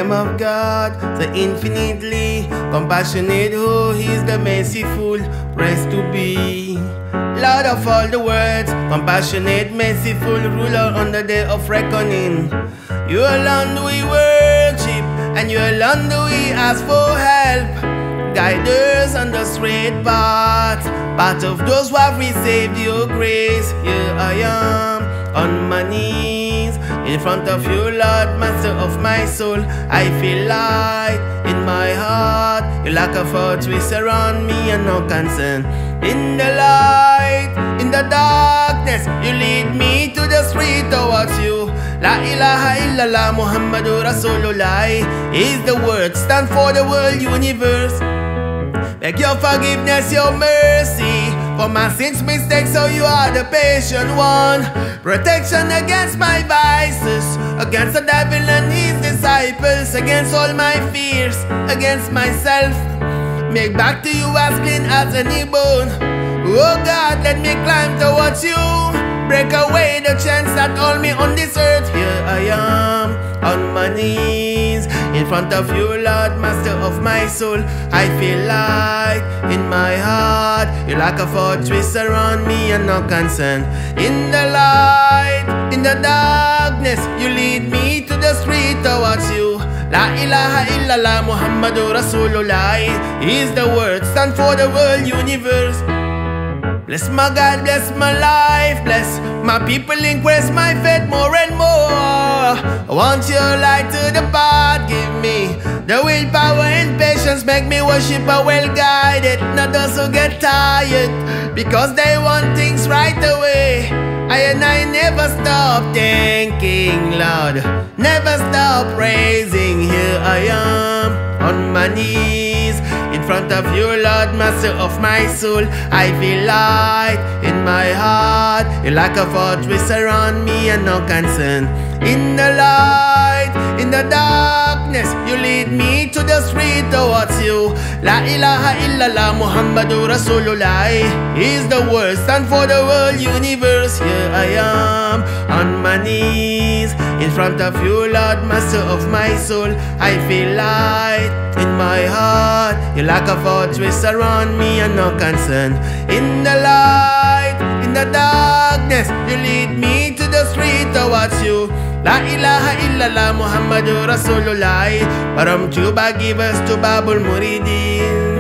Lamb of God, the infinitely compassionate, who is the merciful, praised to be. Lord of all the words, compassionate, merciful, ruler on the day of reckoning. You alone do we worship, and you alone do we ask for help. Guide us on the straight path, part of those who have received your grace. Here I am on my knees in front of you, Lord, Master of my soul. I feel light in my heart. You're like a fortress around me and no concern. In the light, in the darkness, you lead me to the street towards you. La ilaha illallah Muhammadur Rasulullah is the word, stand for the world universe. Beg your forgiveness, your mercy for my sins, mistakes, so you are the patient one. Protection against my vices, against the devil and his disciples, against all my fears, against myself. Make back to you as clean as any bone. Oh God, let me climb towards you. Break away the chains that hold me on this earth. Here I am on my knees in front of you, Lord, Master of my soul. I feel light in my heart. You're like a fortress around me and no concern. In the light, in the darkness, you lead me to the street towards you. La ilaha illallah Muhammadur Rasulullah is the word, stand for the world universe. Bless my God, bless my life, bless my people, increase my faith more and more. I want your light to the path, give me the willpower and patience, make me worship a well guided, not those who get tired because they want things right away. I never stop thanking, Lord, never stop praising. Here I am on my knees in front of you, Lord, Master of my soul. I feel light in my heart. You're like a fortress around me and no concern. In the light, in the darkness, you lead me to the street towards you. La ilaha illallah Muhammadur Rasulullah is the word, stand for the world universe. Here I am on my knees in front of you, Lord, Master of my soul. I feel light in my heart. You're like a fortress around me and no concern. In the light, in the darkness, you lead me to the street towards you. La ilaha illallah Muhammadur Rasulullah. Param Cuba give us to Babul Muridin.